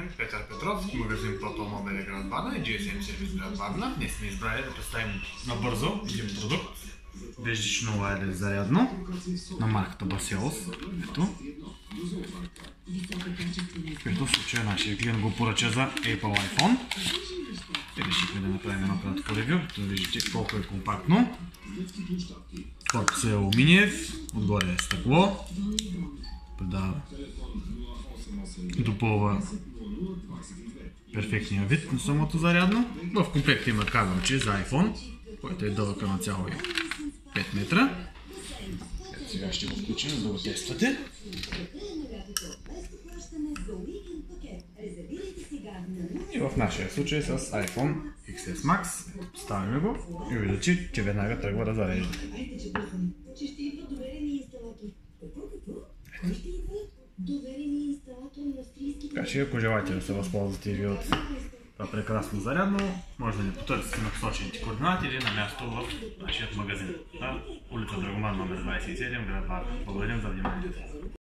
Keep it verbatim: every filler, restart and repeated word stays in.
Петър Петров, магазин Протомобили град Варна и джи ес ем сервис град Варна. Днес сме избрали да представим набързо един продукт. Безжично wireless зарядно на марката Baseos. Ето. Ето в случая нашия клиент го поръча за Apple iPhone. И решихме да направим едно кратко ревю, да виждате колко е компактно. Корпус е алуминиев, отгоре е стъкло. Предава, допълва перфектния вид на самото зарядно. В комплекта има кабелче за iPhone, който е дълъг на цяло пет метра. Ето сега ще го включим, за да го тествате. И в нашия случай с iPhone икс ес Max ставаме го и виждате, че веднага тръгва да зарежда. Така че ако желаете да се възползвате ви от това прекрасно зарядно, може да ни потърсите на посочените координати или на място в нашия магазин. На улица Драгоман номер двадесет и седем, град Варна. Благодарим за вниманието.